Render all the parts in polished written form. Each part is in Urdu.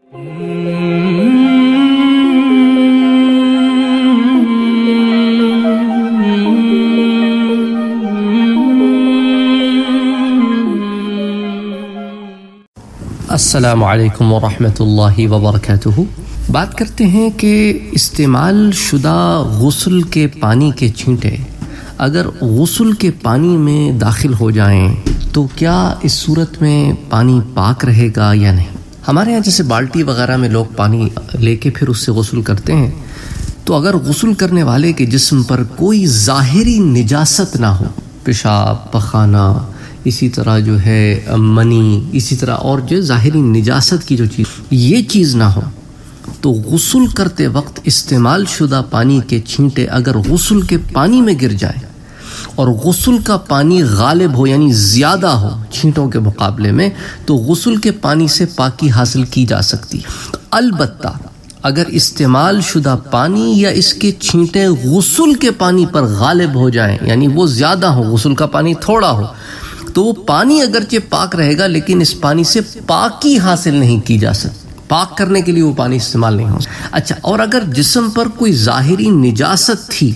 السلام علیکم ورحمۃ اللہ وبرکاتہ۔ بات کرتے ہیں کہ استعمال شدہ غسل کے پانی کے چھینٹے اگر غسل کے پانی میں داخل ہو جائیں تو کیا اس صورت میں پانی پاک رہے گا یا نہیں؟ ہمارے ہاں جیسے بالٹی وغیرہ میں لوگ پانی لے کے پھر اس سے غسل کرتے ہیں، تو اگر غسل کرنے والے کے جسم پر کوئی ظاہری نجاست نہ ہو، پیشاب، پخانہ، اسی طرح جو ہے منی، اسی طرح اور جو ظاہری نجاست کی جو چیز، یہ چیز نہ ہو، تو غسل کرتے وقت استعمال شدہ پانی کے چھینٹے اگر غسل کے پانی میں گر جائے اور غسل کا پانی غالب ہو یعنی زیادہ ہو چھینٹوں کے مقابلے میں، تو غسل کے پانی سے پاکی حاصل کی جا سکتی۔ البتہ اگر استعمال شدہ پانی یا اس کے چھینٹے غسل کے پانی پر غالب ہو جائیں یعنی وہ زیادہ ہو، غسل کا پانی تھوڑا ہو، تو وہ پانی اگرچہ پاک رہے گا لیکن اس پانی سے پاکی حاصل نہیں کی جا سکتی، پاک کرنے کے لیے وہ پانی استعمال نہیں ہو سکتا۔ اچھا، اور اگر جسم پر کوئی ظاہری نجاست تھی،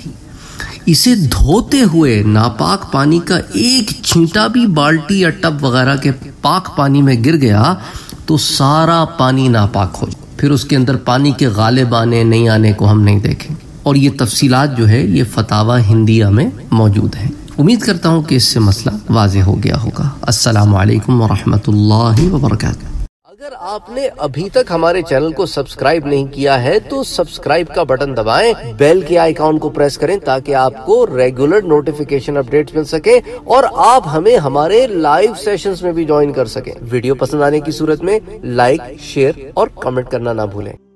اسے دھوتے ہوئے ناپاک پانی کا ایک چھینٹا بھی بالٹی یا ٹب وغیرہ کے پاک پانی میں گر گیا تو سارا پانی ناپاک ہو جائے، پھر اس کے اندر پانی کے غالب آنے نہیں آنے کو ہم نہیں دیکھیں گے، اور یہ تفصیلات جو ہے یہ فتاوی ہندیہ میں موجود ہیں۔ امید کرتا ہوں کہ اس سے مسئلہ واضح ہو گیا ہوگا۔ السلام علیکم ورحمۃ اللہ وبرکاتہ۔ اگر آپ نے ابھی تک ہمارے چینل کو سبسکرائب نہیں کیا ہے تو سبسکرائب کا بٹن دبائیں، بیل کے آئیکن کو پریس کریں تاکہ آپ کو ریگولر نوٹیفیکیشن اپڈیٹس مل سکے اور آپ ہمیں ہمارے لائیو سیشنز میں بھی جوائن کر سکیں۔ ویڈیو پسند آنے کی صورت میں لائک، شیئر اور کمنٹ کرنا نہ بھولیں۔